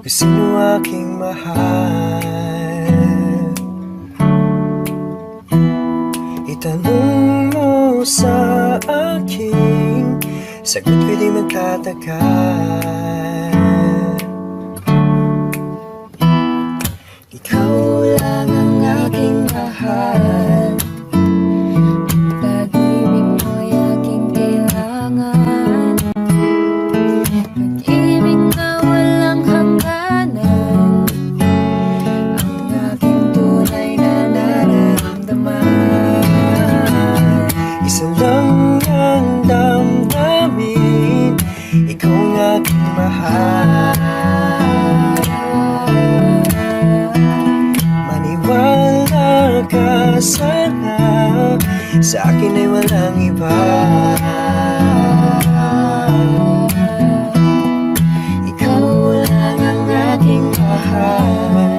kung sino aking mahal. Itanong mo sa akin, sagot ko'y di magtatagal. Ikaw lang ang aking mahal, pag-ibig mo'y aking kailangan, pag-ibig na walang hangganan, ang aking tunay na nararamdaman. Isa lang ang damdamin, ikaw ang aking mahal. Maniwala ka sana, sa akin ay walang iba. Ikaw lang ang aking mahal,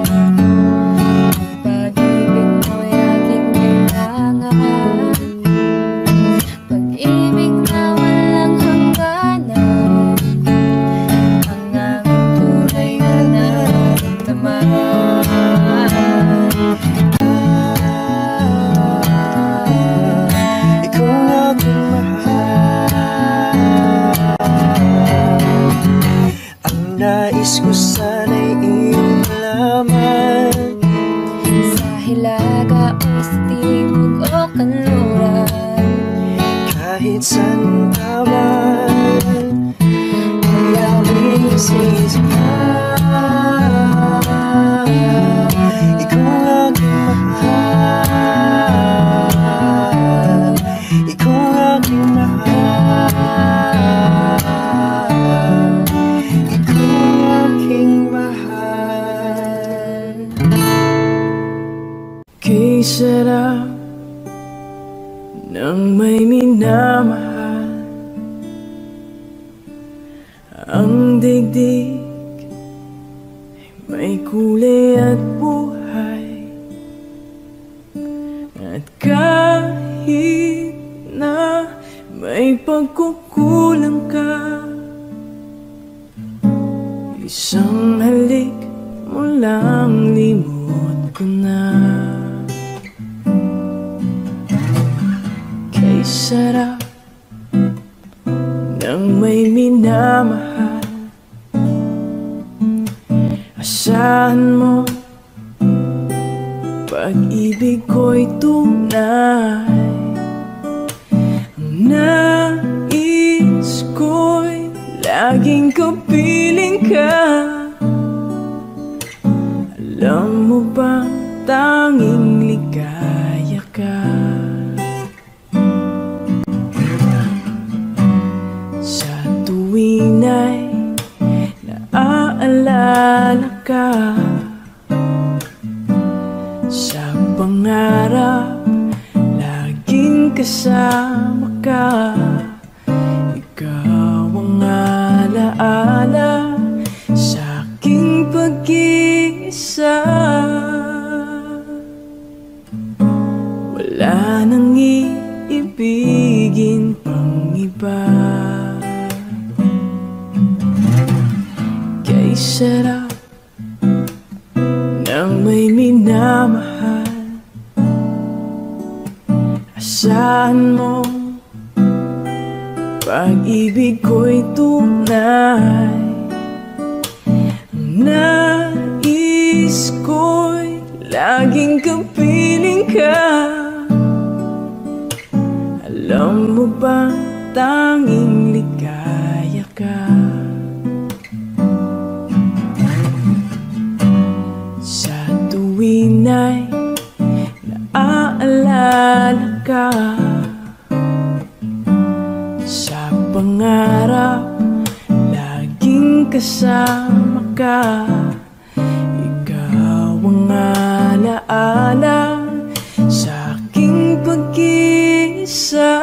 pag-ibig mo'y aking kailangan, pag-ibig na walang hangganan, ang aking tunay na nararamdaman. Ikaw ang aking mahal, ang nais ko sana'y iyong malaman, sa hilaga o sa timog o kanluran, kahit saan ka man, layawin sa isip ka. Ikaw ang aking mahal, ikaw ang aking mahal, ikaw ang aking mahal. Kay sarap ng may minamahal, ang digdig ay may kulay at buhay, at kahit na may pagkukulang ka, isang halik mo lang limot ko na. Kay sarap ng may minamahal, asahan mo pag-ibig ko'y tunay, ang nais ko'y laging kapiling ka. Alam mo bang tanging ligaya ka sa tuwing ay naaalala ka, sa pangarap laging kasama ka. Ikaw ang alaala sa aking pag-iisa, wala nang iibigin pang iba. Kay sarap ng may minamahal, asahan mo pag-ibig ko'y tunay, ang nais ko'y laging kapiling ka. Alam mo bang tanging ligaya ka sa tuwing ay naaalala ka, sa pangarap laging kasama ka. Ikaw ang alaala sa aking pag-iisa,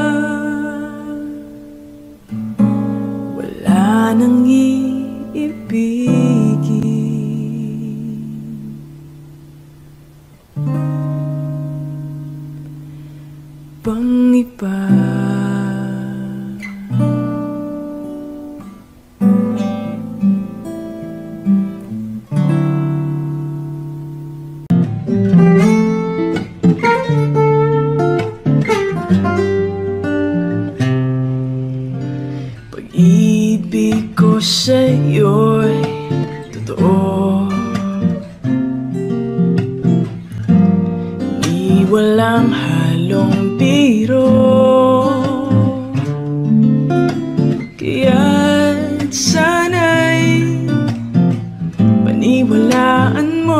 wala nang iibigin pang iba. paniwalaan mo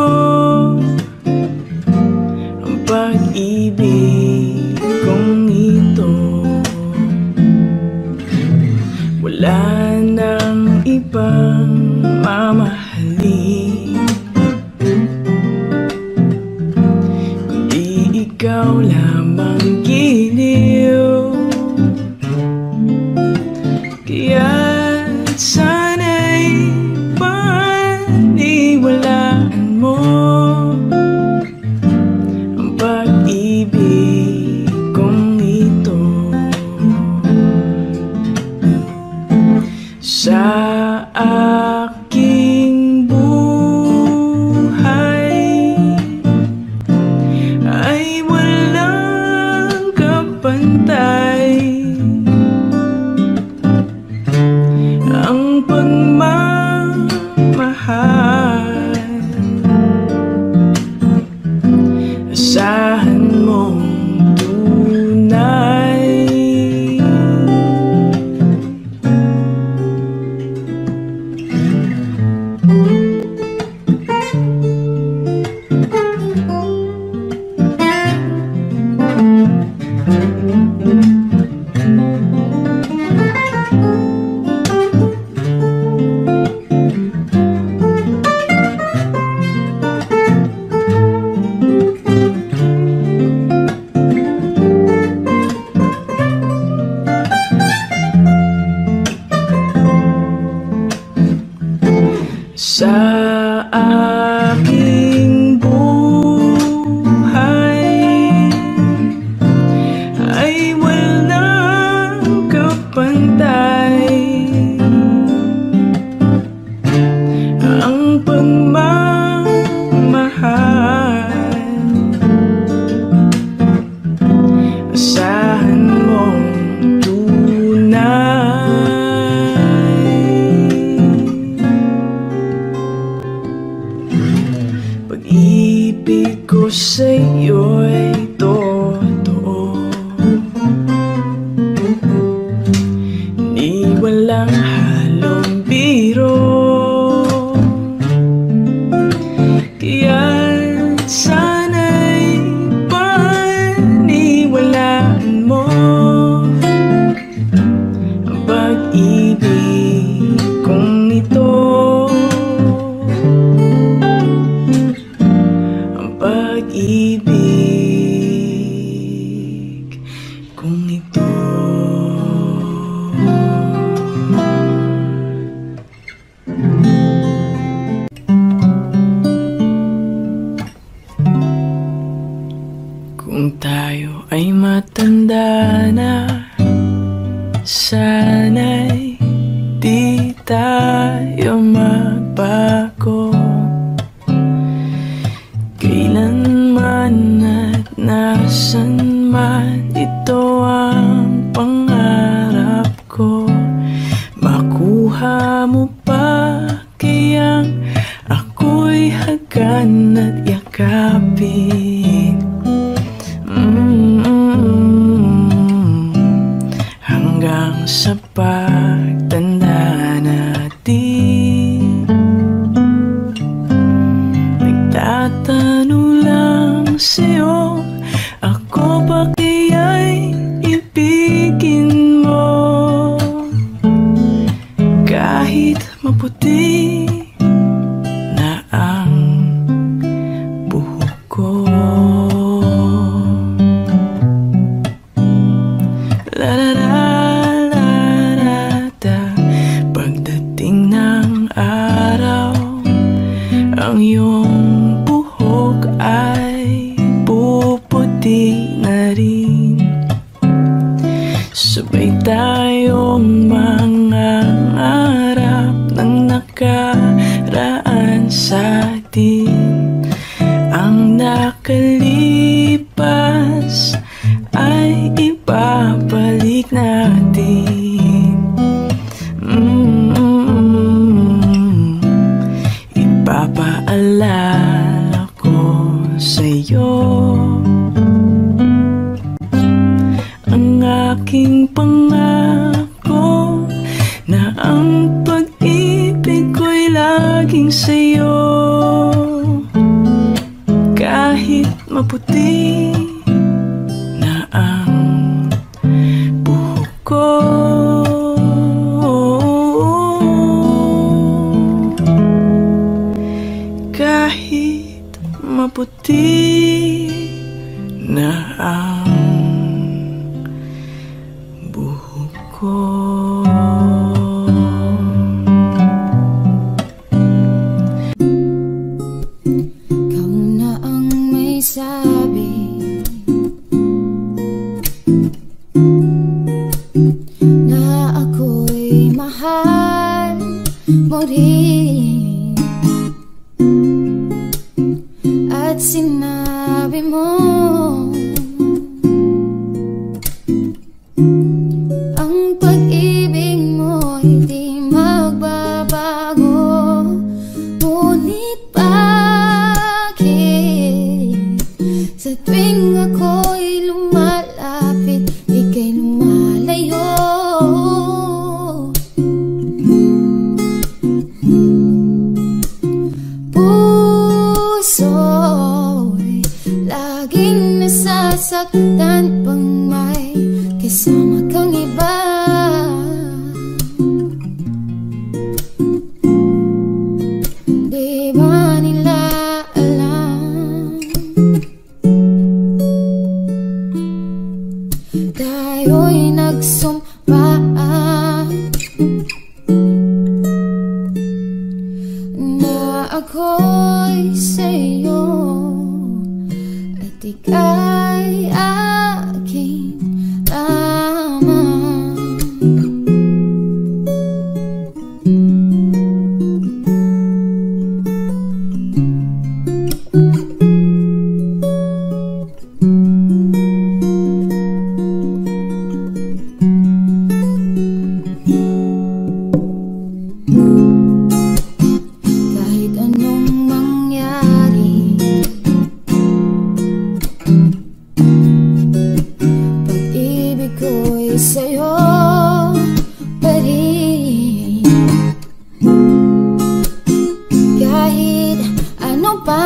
ang pag-ibig kong ito. Wala nang ibang mamahalin kundi ikaw lamang giliw. Kaya't sana'y paniwalaan mo ang pag-ibig kong ito. Sa aking buhay ay walang kapantay ang pagmamahal. Asahan mong tunay. Sa aking buhay ay walang kapantay ang pagmamahal. Asahan mong tunay. Pag-ibig ko sa'yo'y totoo, ni walang halong biro. Kaya't sana'y paniwalaan mo ang pag-ibig kong ito. Pag-ibig kung ito. Kung tayo ay matanda na, sana'y di tayo magbago. Kailanman at nasan man, ito ang pangarap ko. Makuha mo pa kayang ako'y hagan at yakapin. Hanggang sa pagtanda natin, nagtatanong lang sa'yo, ako ba kaya'y ibigin mo? Kahit maputi na ang buhok ko. La la la la la da. Pagdating ng araw, ang iyong buhok ay puputi na rin. Sabay tayong mangangarap ng nakaraan sa atin. Ang nakalipas ay ibabalik natin. Ipapaalala ko sa'yo ang aking pangako na ang pag-ibig ko'y laging sa'yo. maputi na ang buhok ko. Kahit maputi na ang buhok ko. Ikaw na ang may sabi na ako'y mahal mo rin, at sinabi mo ang pag-ibig mo hindi magbabago. Ngunit bakit sa tuwing ako'y lumalapit, ika'y lumalayo? Puso'y laging nasasaktan pang may kasama kang iba. Di ba nila alam? Tayo'y nagsumpaan na ako'y sa'yo at ika'y aking lamang. Kahit anong mangyari, pag-ibig ko'y sa'yo pa rin. Kahit ano pa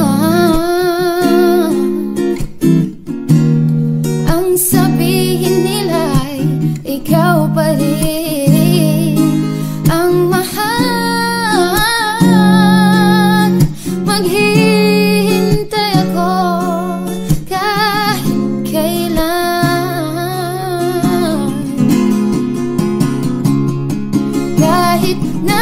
ang sabihin nila'y ikaw pa rin ang mahal. Maghihintay ako kahit kailan, kahit na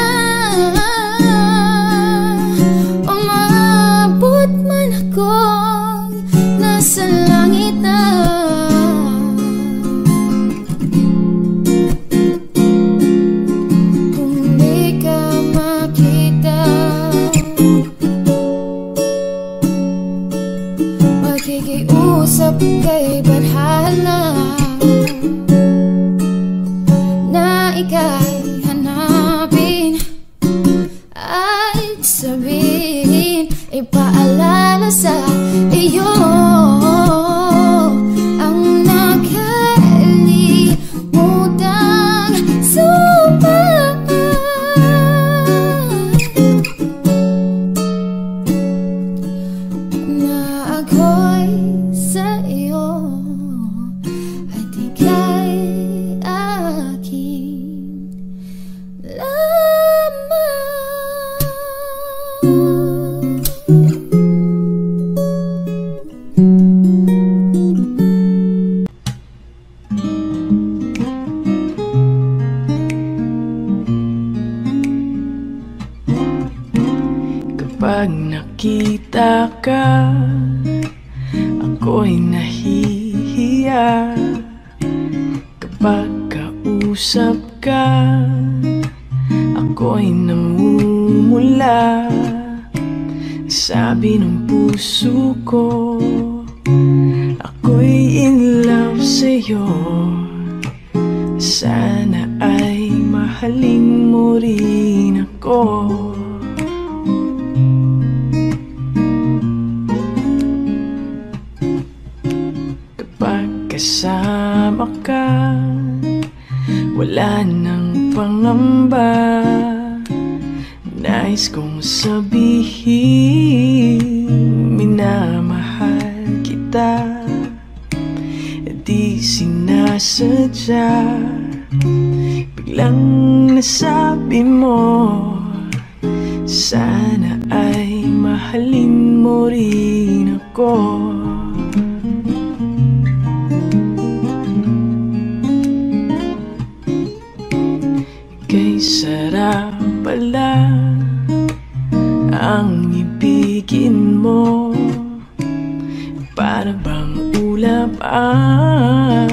umabot man ako nasa langit na. Kung di ka makita, makikiusap kay Badhala na ika'y hanapin at sabihin, ipaalala sa iyo ang nakalimutang sumpa na ako'y sa iyo at ika'y aking lamang. Kapag nakita ka, ako'y nahihiya. Kapag kausap ka, ako'y namumula. Sabi ng puso ko, ako'y in love sa'yo. Sana ay mahalin mo rin ako. Kapag kasama ka, wala nang pangamba. Nais kong sabihin, minamahal kita, di sinasadya. Biglang nasabi mo, sana ay mahalin mo rin ako. Kay sarap pala ang ibigin mo, para bang ulap ang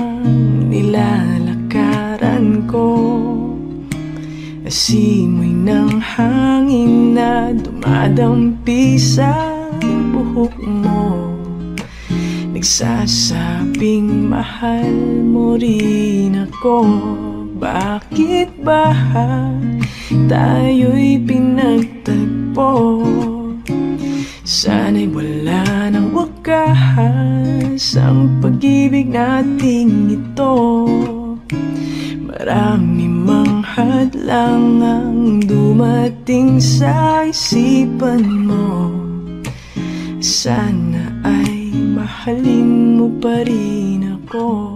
nilalakaran ko. Asimoy ng hangin na dumadampi sa buhok mo, nagsasabing mahal mo rin ako. Bakit ba tayo'y pinagtagpo? Sana'y wala ng wakas ang pag-ibig nating ito. Marami mang hadlang ang dumating sa isipan mo, sana ay mahalin mo pa rin ako.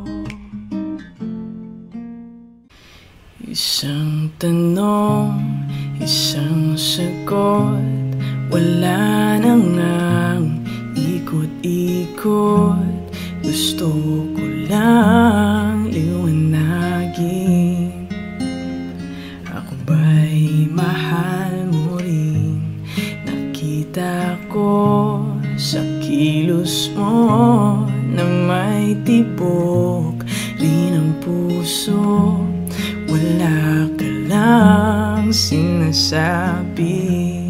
Isang tanong, isang sagot, wala na ngang ikot-ikot. Gusto ko lang liwanagin, ako ba'y mahal mo rin? Nakita ko sa kilos mo na may tibok rin ang puso. Wala ka lang sinasabi,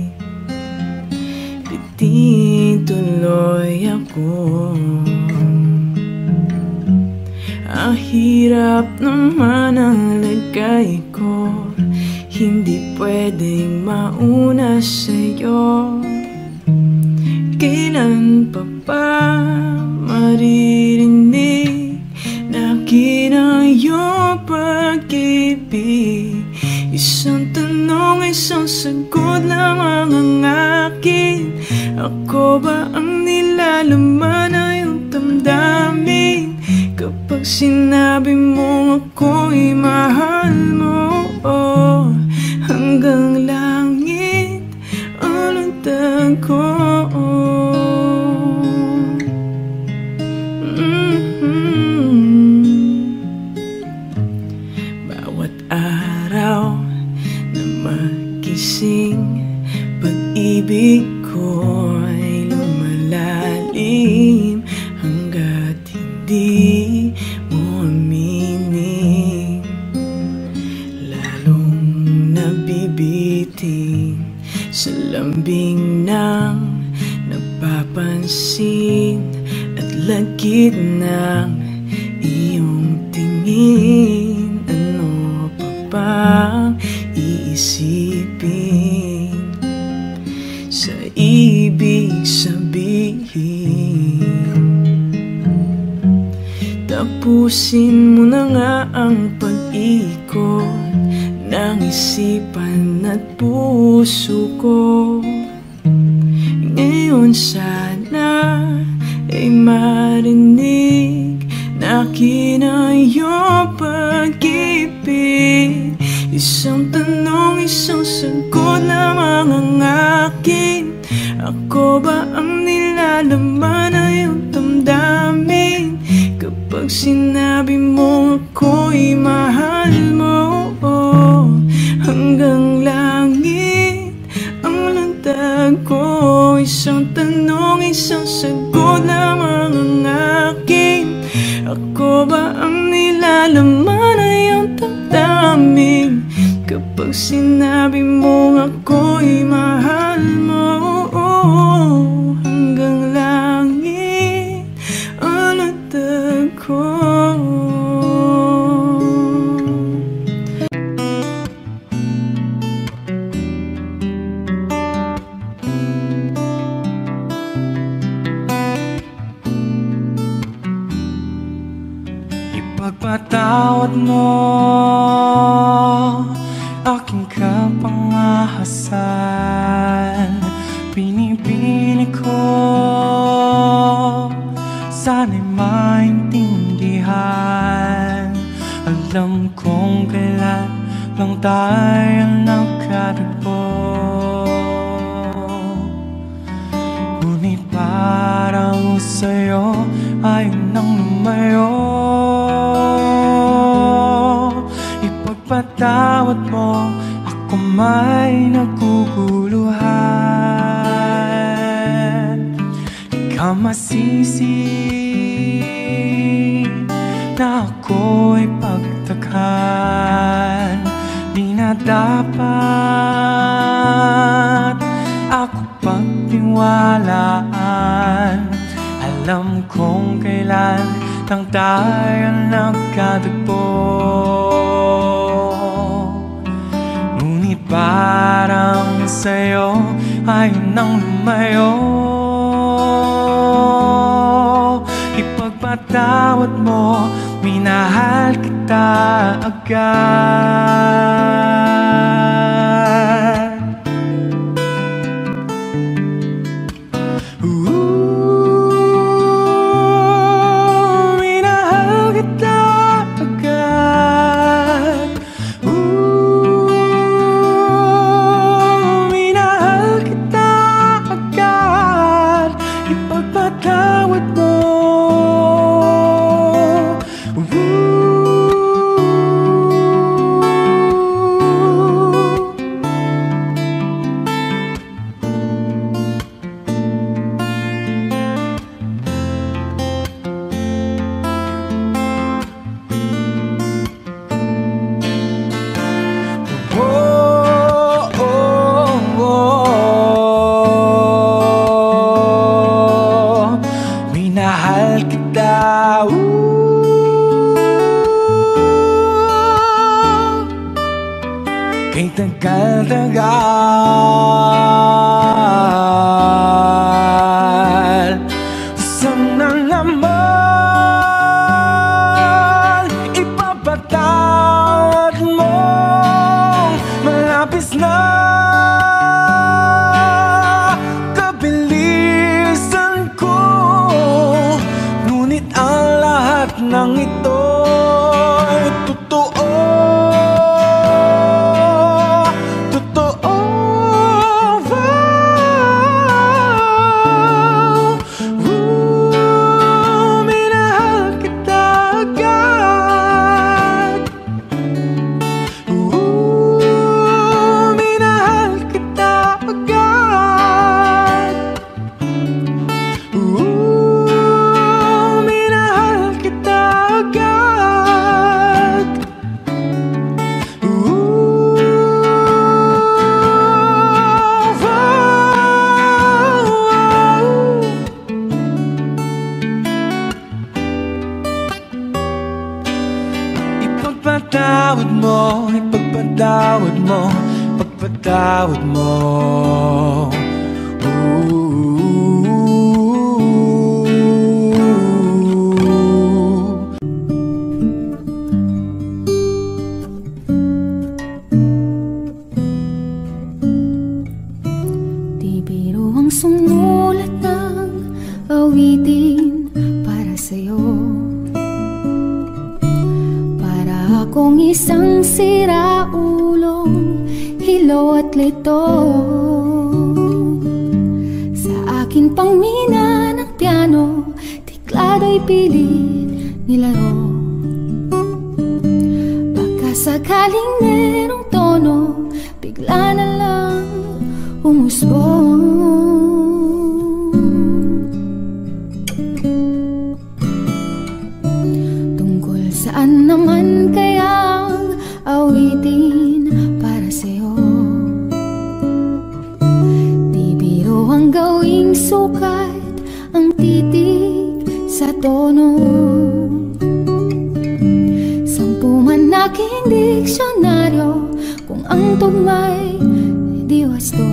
bitin tuloy ako. Ang hirap naman ang lagay ko, hindi pwedeng mauna sa'yo. Kailan pa ba maririnig na kinayong pag-ibig? Isang tanong, isang sagot lamang ang akin. Ako ba ang nilalaman na iyong damdamin? Kapag sinabi mo ako'y mahal mo, oh, hanggang langit ang lantad ko. Bawat araw na magising, pag-ibig ko'y lumalalim hanggat hindi mo aminin. Lalong nabibiting sa lambing ng napapansin at lagit ng iyong tingin. Ano pa bang iisipin sa ibig sabihin? Tapusin mo na nga ang pag-ikot ng isipan at puso ko. Ngayon sana ay marinig na kinayong pag-ibig. Isang tanong, isang sagot lamang ang akin. Ako ba ang nilalaman na iyong damdamin? Kapag sinabi mo ako'y mahal mo, oh, hanggang langit ang lantad ko. Isang tanong, isang sagot lamang ang akin. Ako ba ang nilalaman na iyong damdamin? Kapag sinabi mo ako'y mahal mo, oh, hanggang langit ang lantad ko. Ipagpatawad mo aking kapangahasan. Pinipili ko Alam kong kailan lang tayo nagkatagpo, ngunit parang sa'yo ayaw nang lumayo. Ipagpatawad mo, ako may naguguluhan. Di ka masisi na ako'y pagtakhan. Di na dapat ako pagtiwalaan. Alam kong kailan lang tayo nagkatagpo, ngunit parang sa'yo ayaw nang lumayo. Ipagpatawad mo, minahal kita agad. Minahal kita agad. Minahal kita agad. Ipagpatawad mo. Minahal kita, kay tagal-tagal. Sana naman ipapatawad mo, malapis na kabilisan ko. Ngunit ang lahat ng ito'y totoo. Totoo. Minahal kita agad. Minahal kita agad. Minahal kita agad. Ipagpatawad mo, ipagpatawad mo, ipagpatawad mo. Di biro ang sumulat ng awitin para sa'yo, para akong isang siraulong hilo at lito. Sa akin pang mina ng piano, tiklado'y pilit nilaro. Baka sakaling merong tono, bigla na lang umusbong. Tungkol saan naman kayang awitin para sa'yo? Di biro ang gawing sukat, ang titig sa tono. 10 man aking diksyonaryo, kung ang tugma'y di wasto.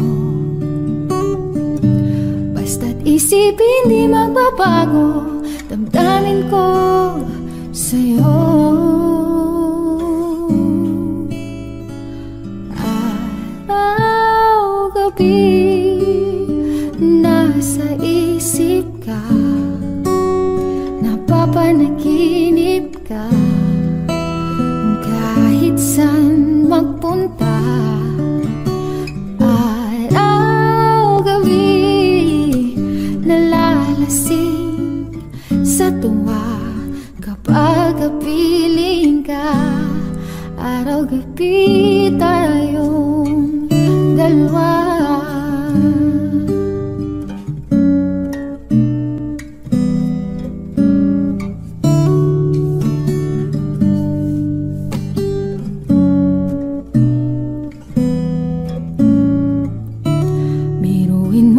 Basta't isipin di magbabago, damdamin ko sa'yo. Araw-gabi nasa isip ka, napapanaginip ka.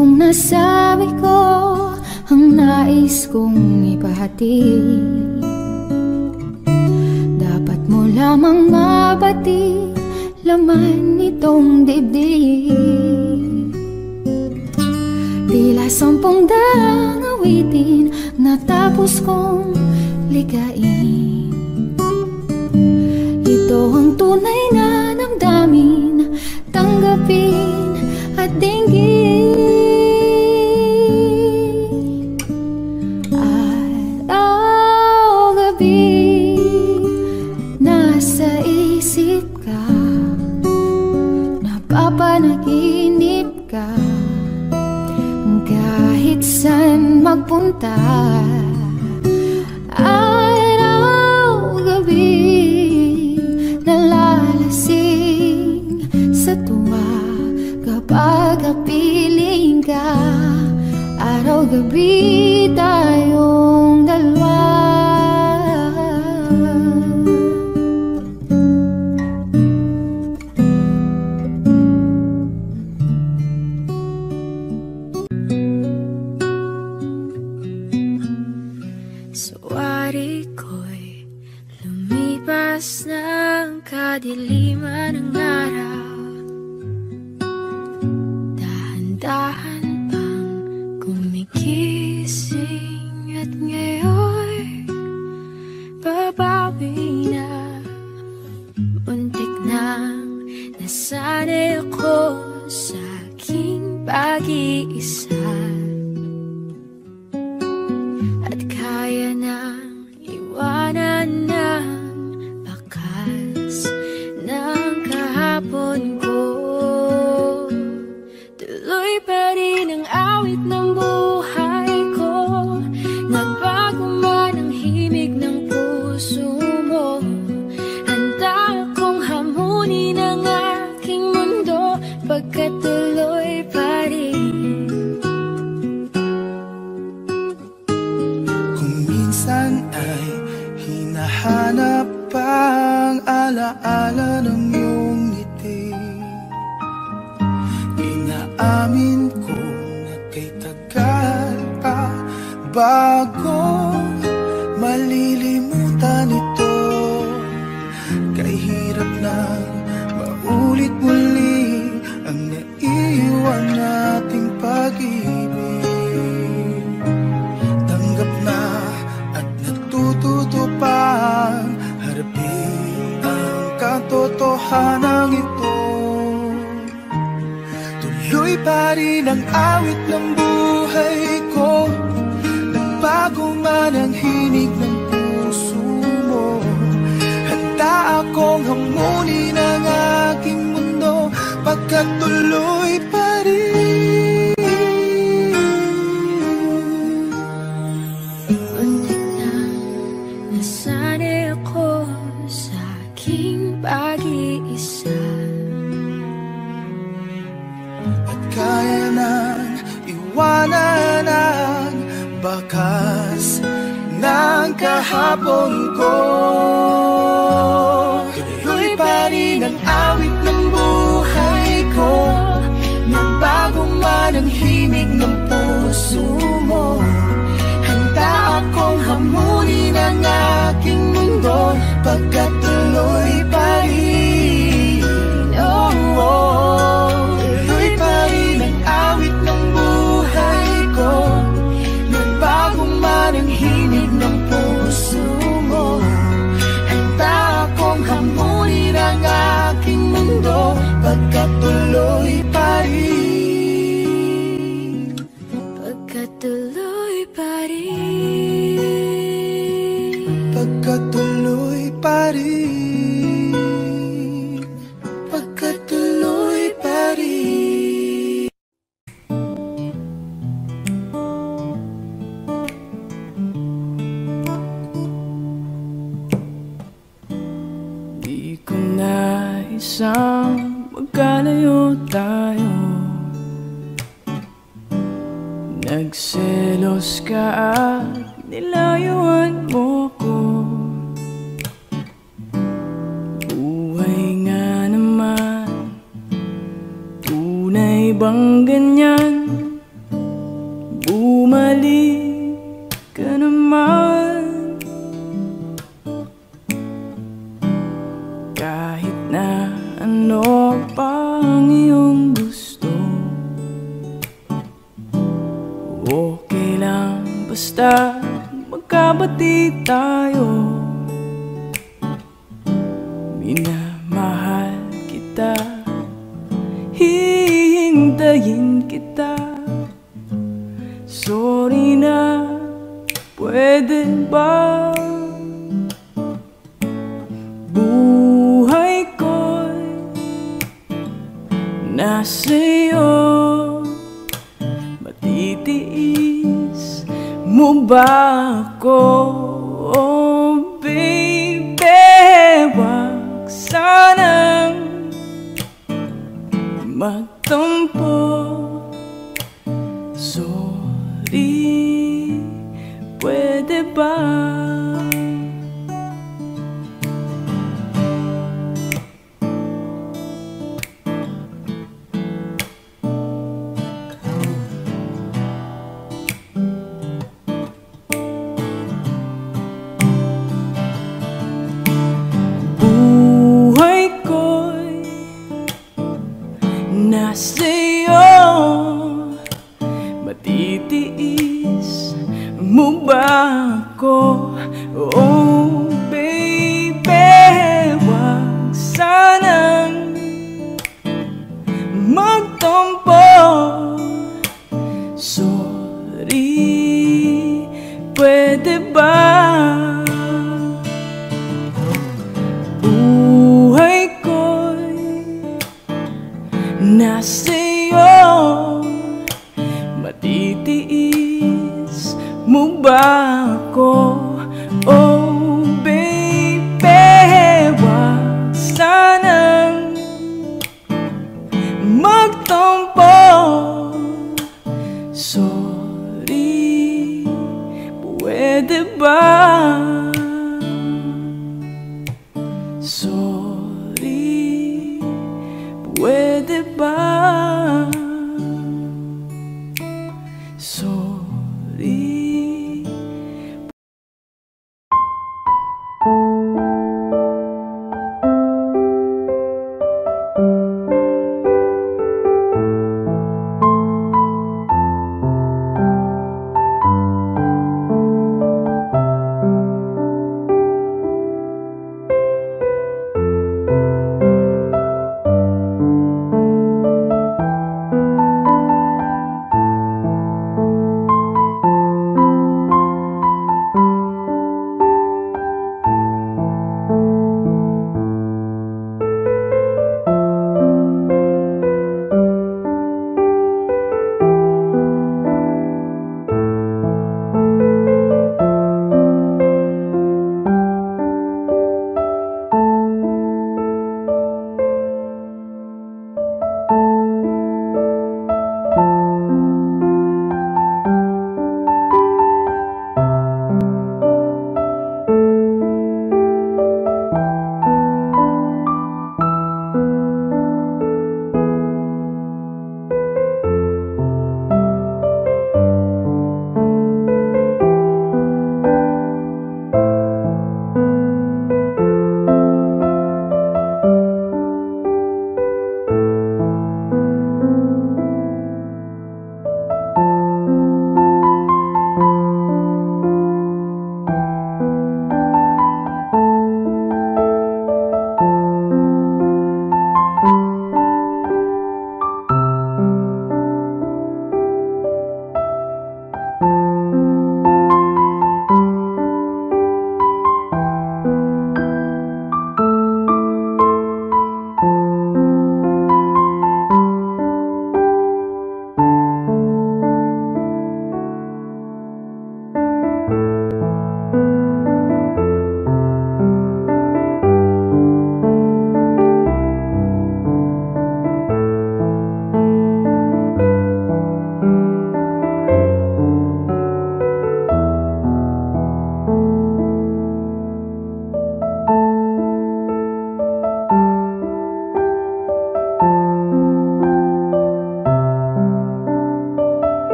mong nasabi ko ang nais kong ipahatid. Dapat mo lamang mabati laman nitong dibdib. Tila 10 daang awitin natapos kong ligain. Ito ang tunay na damdamin, tanggapin at dinggin. Araw-gabi nasa isip ka, napapanaginip ka, kahit saan magpunta. Araw-gabi nalalasing sa tuwa kapag kapiling ka. Araw-gabi tayong dalawa. Suwari ko'y lumipas ng kadiliman ng araw. Dahan-dahan pang gumigising at ngayon babawi na. Muntik nang nasanay ako sa aking pag-iisa, at kaya nang iwanan ng bakas ng kahapon ko. Tuloy pa rin ang awit ng buhay ko, nagbago man ang himig ng puso mo. Handa akong hamunin ang aking mundo, pagkat tuloy pa rin. Kung minsan ay hinahanap ang alaala ng iyong ngiti, inaamin ko na kay tagal pa bago malilimutan ito. Kay hirap nang maulit muli ang naiwan nating pag-ibig. Tanggap na at natututo pang harapin ang katotohanan ito. Tuloy pa rin ang awit ng buhay ko, nagbago man ang hinig ng puso mo. Handa akong hamunin ang aking mundo, pagkat tuloy pa rin. Muntik na nasanay ako sa aking pag-iisa, At kaya nang iwanan ang bakas ng kahapon ko. Tuloy pa rin ang awit ng buhay ko, nagbago man ang himig ng puso mo. Handa akong hamunin ang aking mundo, pagkat tuloy pa rin. Oh, oh. Tuloy pa rin ang awit ng buhay ko, nagbago man ang himig ng puso mo. Handa akong hamunin ang aking mundo, pagkat tuloy pa rin. pagkat tuloy pa rin. Pagkat tuloy pa rin. Pagkat tuloy pa rin. Di ko naisang magkalayo tayo. Nagselos ka at nilayuan mo ko. Buhay nga naman, tunay bang ganyan Okay lang basta magkabati tayo. Minamahal kita, hihintayin kita. Sorry na, pwede ba? Buhay ko'y nasa'yo. Matitiis mo ba ako? Oh baby, wag sanang magtampo. Sorry, pwede ba? Nasa'yo, matitiis mo ba ako? Oh baby, wag sanang magtampo. Sorry, pwede ba? Nasa'yo, matitiis mo ba ako? Oh baby, wag sanang magtampo. Sorry, pwede ba? Sorry, pwede ba? Sorry.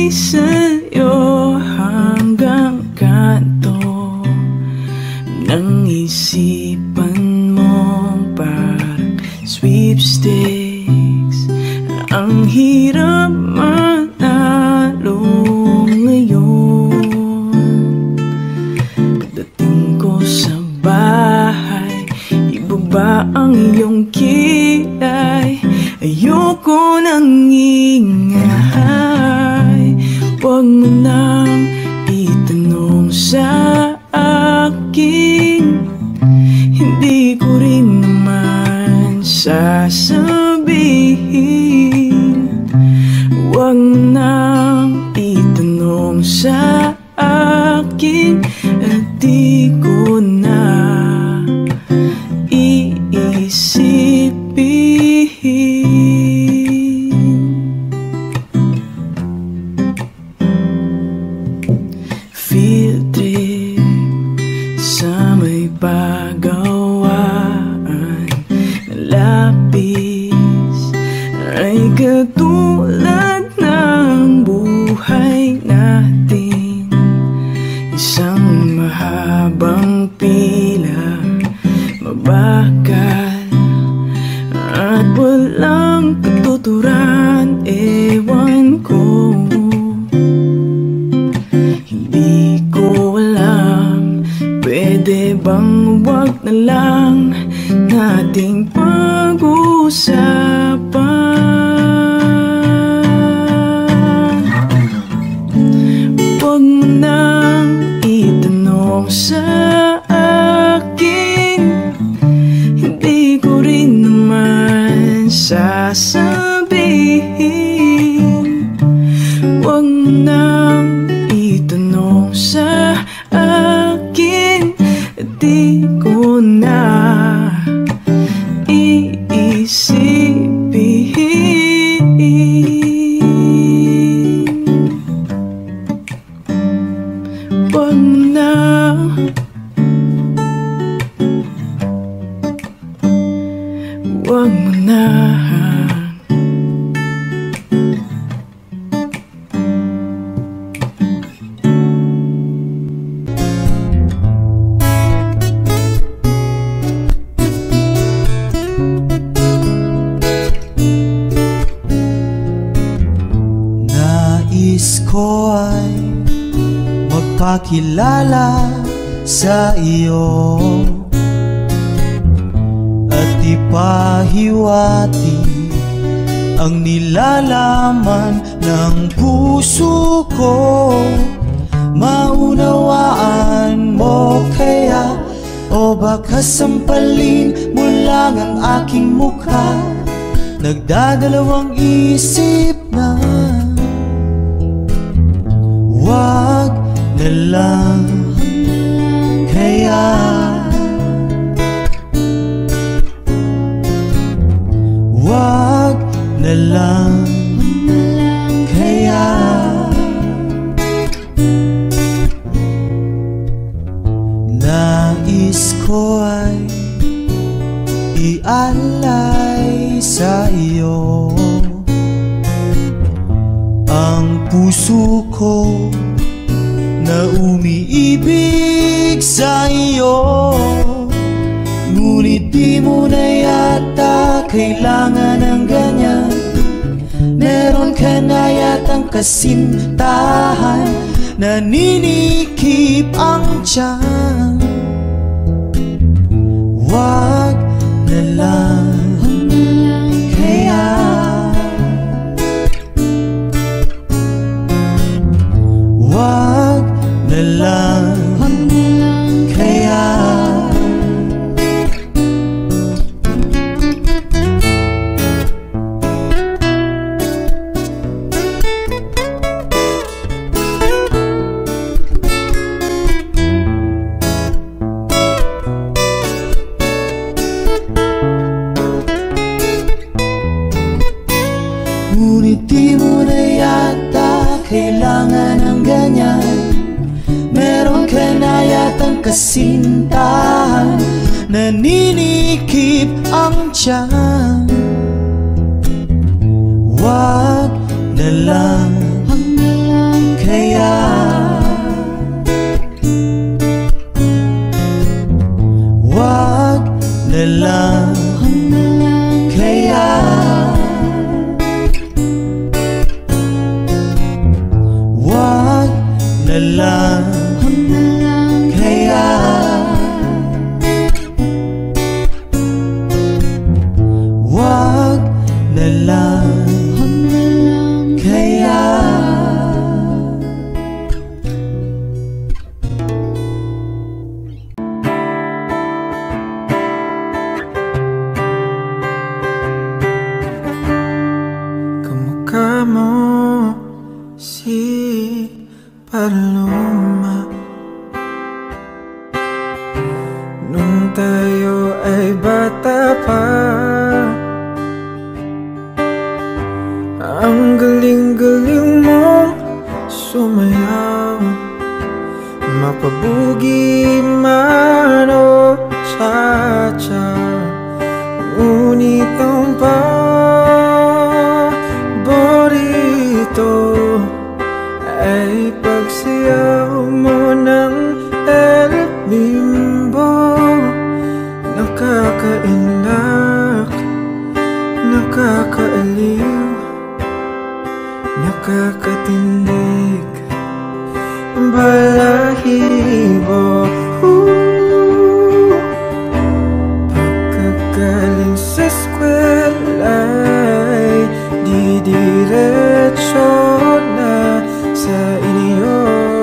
sa'yo hanggang kanto ng isipan mong parang sweepstakes. Ang hirap manalo ngayon. Pagdating ko sa bahay, ibaba ang iyong kilay. Ayoko nang ingay. Huwag mo nang itanong sa akin, hindi ko rin naman sasabihin. Huwag mo nang itanong sa akin, at di ko na iisipin. Field trip sa may pagawaan na lapis ay katulad ng buhay natin. Isang mahabang pila, mabakal at walang katuturan. Ewan ko, hindi ko alam. Pwede bang wag na lang nating pag-usapan? Huwag mo nang itanong sa akin, hindi ko rin naman sasabihin. Huwag mo nang itanong sa akin, di ko na iisipin. Huwag mo na, huwag mo na. Nais ko ay magpakilala sa iyo at ipahiwatig ang nilalaman ng puso ko. Maunawaan mo kaya, o baka sampalin mo lang ang aking mukha. Nagdadalawang isip na wag na lang kaya. Wag na lang kaya. Nais ko ay ialay sa iyo ang puso ko na umiibig sa iyo. Ngunit di mo na yata kailangan ng ganyan. Meron ka na yatang kasintahan, naninikip ang tiyan. Wag na lang kaya. Wag na lang kaya. Ngunit di mo na yata kailangan ng ganyan. Meron ka na yatang kasintahan, naninikip ang tiyan. Wag na lang luma. Nung tayo ay bata pa, ang galing-galing mong sumayaw. Mapabugi man o cha-cha, ngunit ang paborito ay pagsayaw mo ng El Bimbo. Nakakainak, nakakaaliw, nakakatindig, balahibo. Pagkagaling sa eskwela'y didiretso na sa inyo.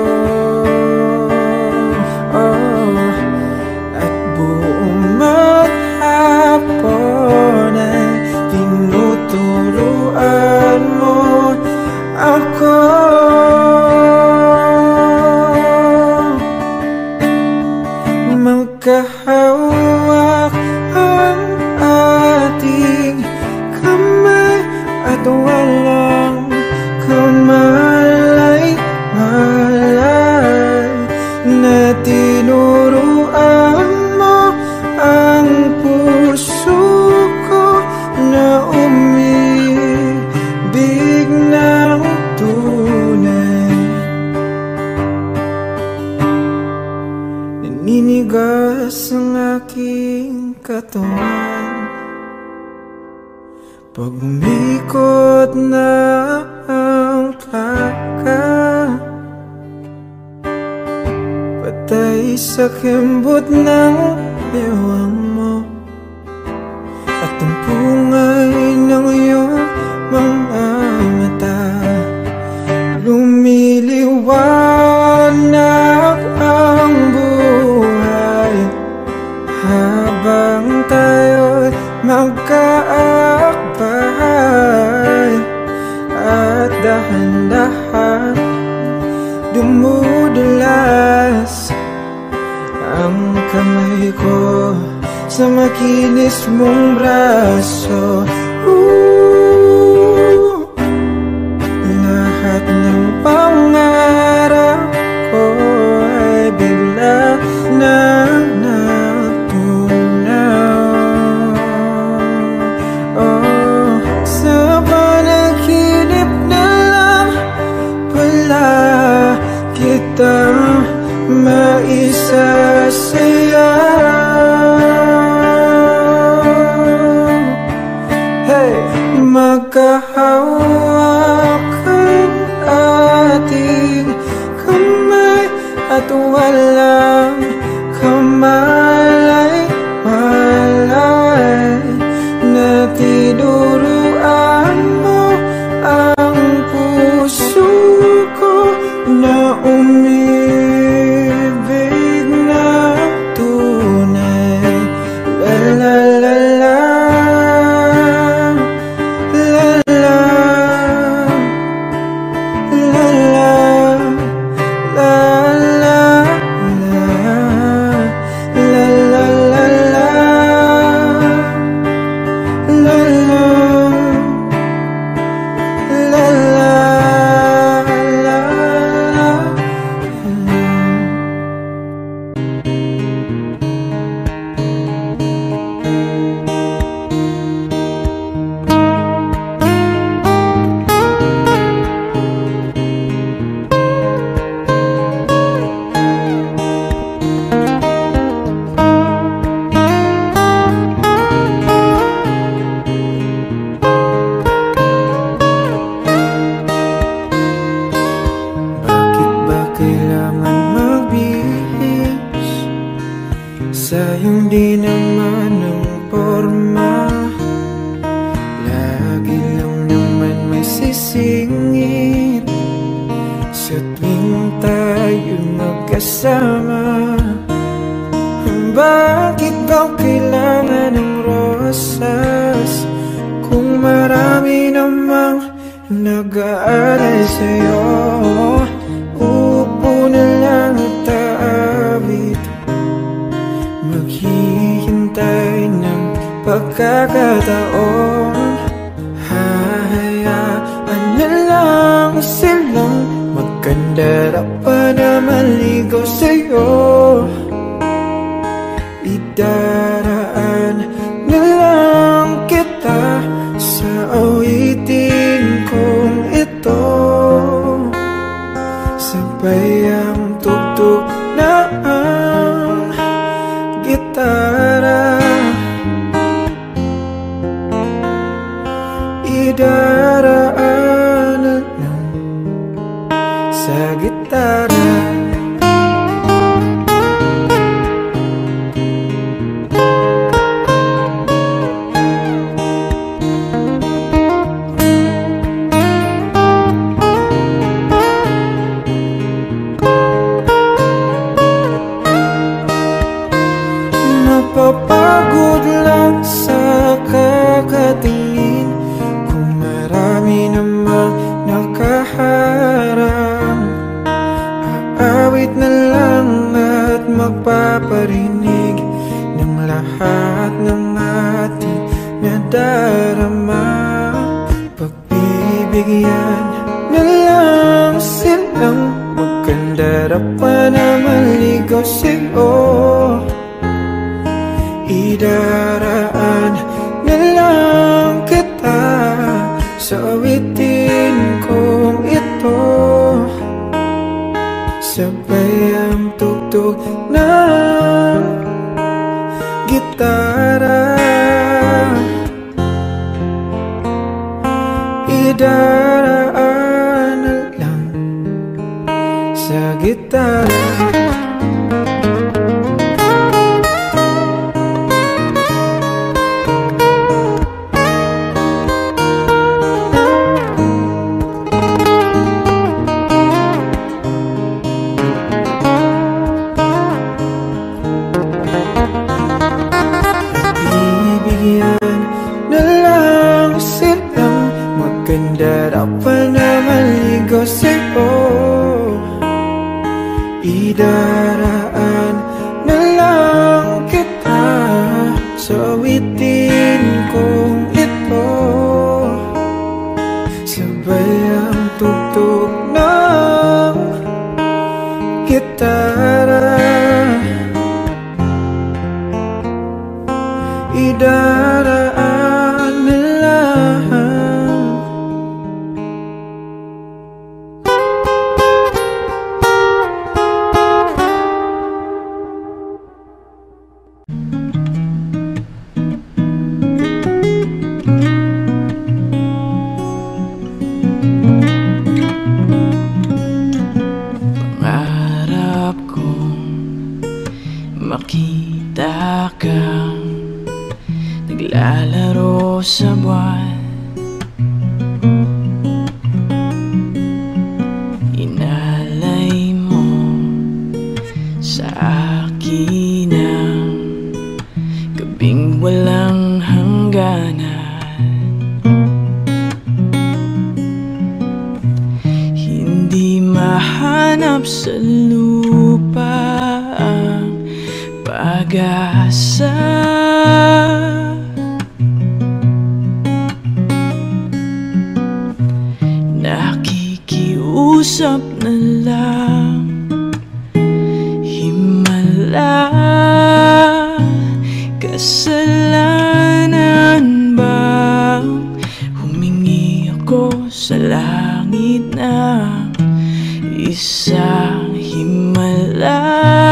At buong maghapon ay tinuturuan mo ako. Magkahawak ang ating kamay at walang kamalay-malay na tinuruan mo ang puso ko na umibig ng tunay. Naninigas ang aking katawan pag umikot na ang plaka, patay sa kembot ng bewang mo at ang pungay ng iyong mga mata. Lumiliwanag ang buhay habang tayo'y magkaakbay, at dahan-dahan dumudulas ang kamay ko sa makinis mong braso. Lahat ng pangarap ko ay bigla nang natunaw. Sa panaginip na lang pala kita maisasayaw. Hey! Magkahawak ang ating kamay at walang kamalay-malay na tinuruan mo ang puso ko na umibig na tunay. La la la la, sayang di naman ang porma. Lagi lang naman may sisingit sa tuwing tayo magkasama. Bakit ba kailangan ng rosas kung marami namang nag-aalay sa'yo? pagkakataon. Hahayaan na lang silang magkandarapan na maligaw sa'yo. Idaraan na lang kita sa awitin kong ito. Sabay ang tugtog na ang gitara. Idaraan na lang sa gitara. Napapagod lang sa kakatingin kung marami namang nakaharang. Aawit na lang at magpaparinig ng lahat ng ating nadarama. Pagbibigyan na lang silang magkandarapan na maligaw sa'yo. Idaraan na lang kita sa awitin kong ito. Sabay ang tugtog ng gitara. Idaraan na lang sa gitara. Magkandarapan na maligaw sa'yo. Idaraan na lang kita sa awitin kong ito. Sabay ang tugtog ng gitara. Idaraan na lang. Makita kang naglalaro sa buwan. Inalay mo sa akin ang gabing walang hangganan. Hindi mahanap sa lupa ang pag-asa. Nakikiusap na lang, himala. Kasalanan bang humingi ako sa langit ng isang himala?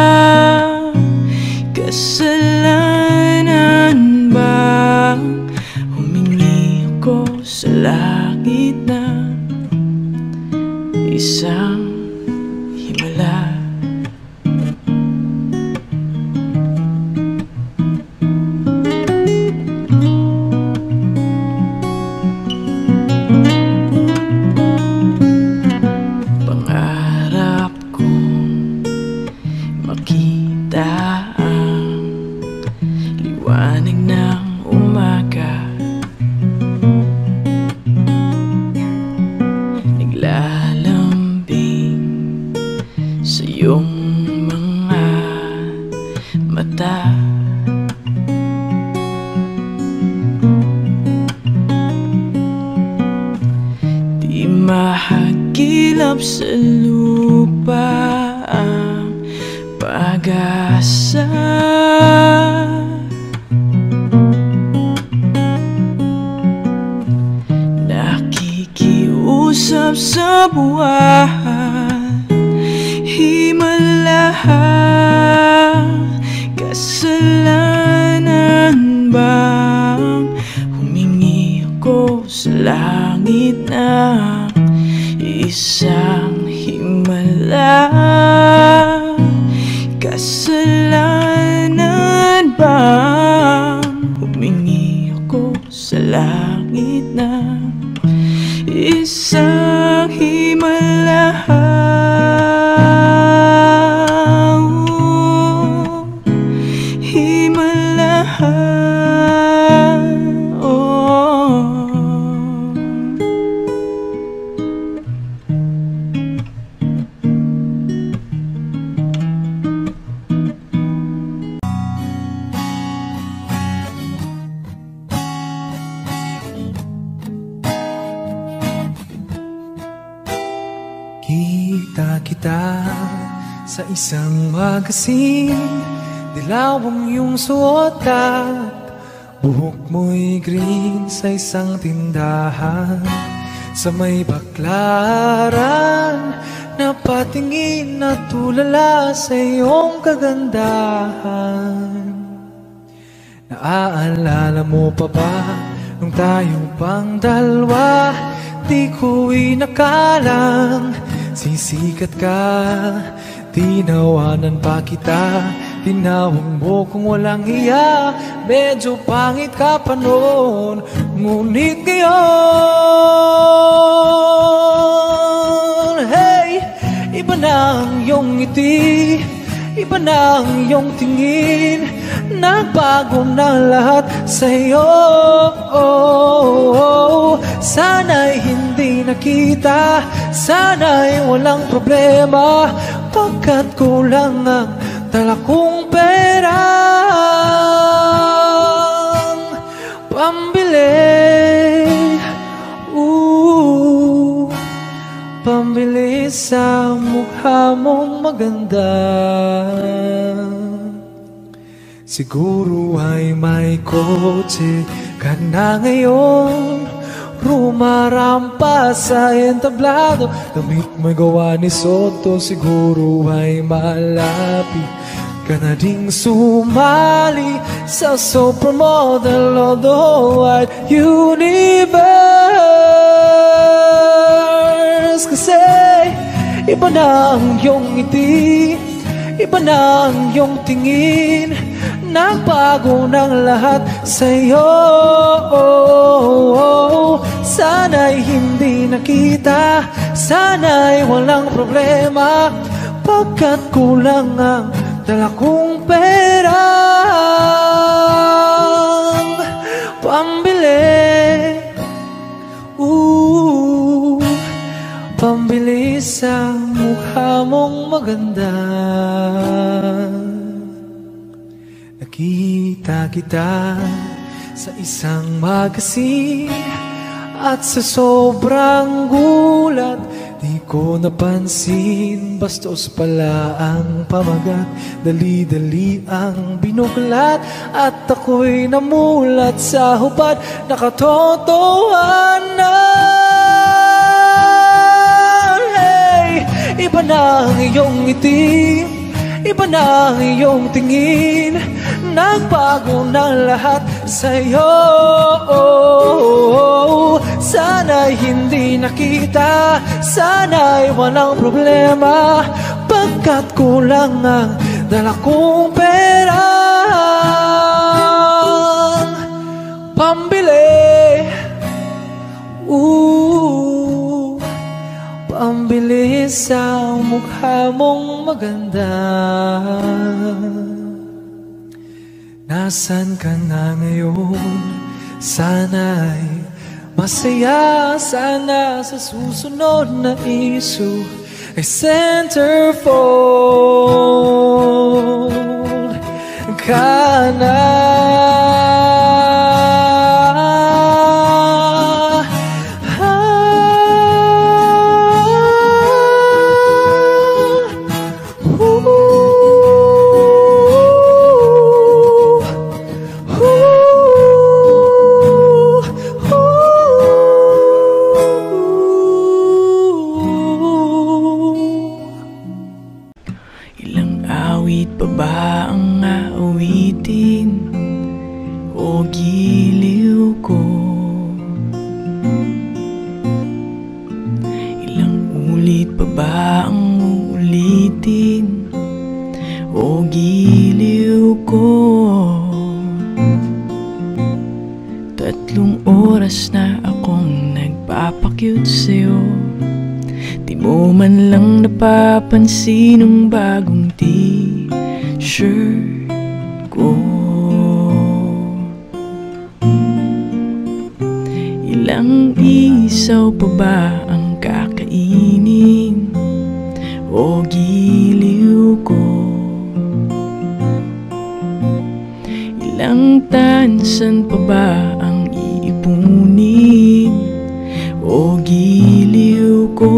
Kasalanan bang humingi ako sa langit ng isang himala? Pangarap kong makita ang liwanag ng umaga. Naglalambing sa Nahagilap sa lupa ang pag-asa. Nakikiusap sa buwan, himala, kasalanan bang humingi ako sa langit ng isang himala? Kasalanan bang humingi ako sa langit ng isang himala? Himala, Kita sa isang magasin, dilaw ang iyong suot at buhok mo'y green sa isang tindahan. Sa may baklaran, napatingin at tulala sa iyong kagandahan. Naaalala mo pa ba nung tayo pang dalawa? Di ko inakalang sisikat ka. Tinawanan pa kita, tinawag mo kung walang hiya. Medyo pangit ka pa noon, ngunit ngayon, hey, iba na ang iyong ngiti, iba na ang iyong tingin. Nagbago na lahat sa'yo. Sana'y hindi nakita, sana'y walang problema, pagkat kulang ang dala kong perang pambili, pambili sa mukha mong maganda. Siguro ay may kotse ka na ngayon, rumarampa sa entablado, damit mo'y gawa ni Soto. Siguro ay malapit ka na ding sumali sa supermodel of the wide universe. Kasi iba na ang iyong ngiti, iba na ang iyong tingin. Nagbago ng lahat sa'yo. Sana'y hindi nakita, sana'y walang problema, pagkat kulang ang dala kong perang pambili, pambili sa mukha mong maganda. Nakita kita sa isang magasin, at sa sobrang gulat, di ko napansin, bastos pala ang pamagat. Dali-dali ang binuklat, at ako'y namulat sa hubad na katotohanan. Hey, iba na ang iyong ngiti, iba na ang iyong tingin. Nagbago na lahat sa'yo. Sana'y hindi nakita, sana'y walang problema, pagkat kulang ang dala kong perang pambili, pambili sa mukha mong maganda. Nasaan ka na ngayon? Sana'y masaya, sana sa susunod na issue ay centerfold ka na. ba ang uulitin o giliw ko? 3 oras na akong nagpapakyut sa'yo, di mo man lang napapansin ang bagong t-shirt ko. Ilang isaw pa ba ang kakainin o giliw ko? Ilang tansan pa ba ang iipunin o giliw ko?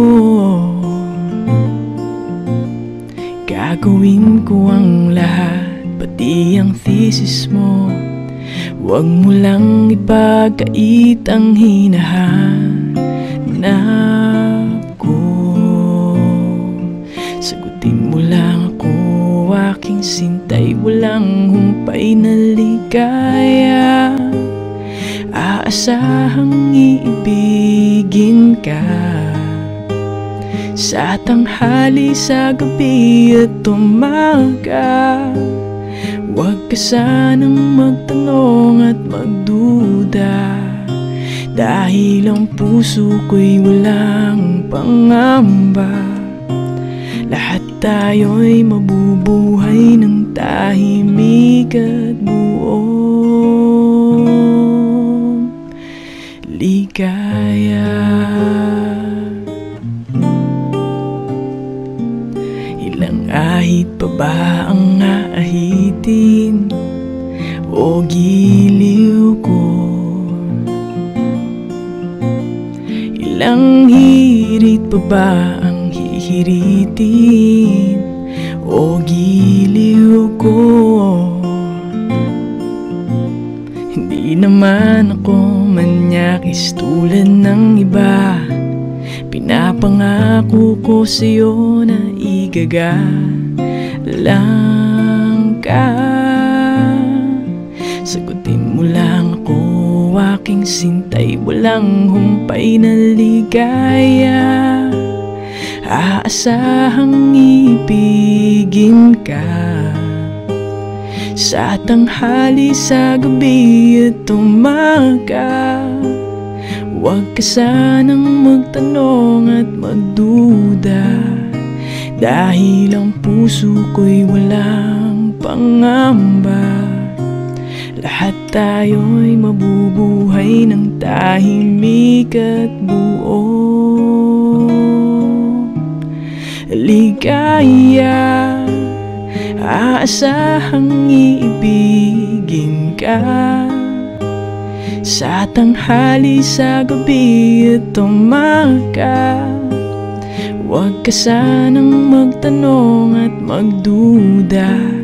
Gagawin ko ang lahat, pati ang thesis mo. Huwag mo lang ipagkait ang hinahanap ko. Sagutin mo lang ako, aking sintay, walang humpay na ligaya. Aasahang iibigin ka sa tanghali, sa gabi at umaga. Huwag ka sanang magtanong at magduda, dahil ang puso ko'y walang pangamba. Lahat tayo'y mabubuhay ng tahimik at buong ligaya. Ilang ahit pa ba ang aahitin o giliw ko? Ilang hirit pa ba ang hihiritin o giliw ko? Hindi naman ako manyakis tulad ng iba. Pinapangako ko sa'yo na igagalang ka. Sagutin mo lang ako, aking sintay, walang humpay na ligaya. Aasahang ibigin ka sa tanghali, sa gabi at umaga. Huwag ka sanang magtanong at magduda, dahil ang puso ko'y walang pangamba. Lahat tayo'y mabubuhay ng tahimik at buong ligaya. Aasahang iibigin ka sa tanghali, sa gabi at umaga. Huwag ka sanang magtanong at magduda,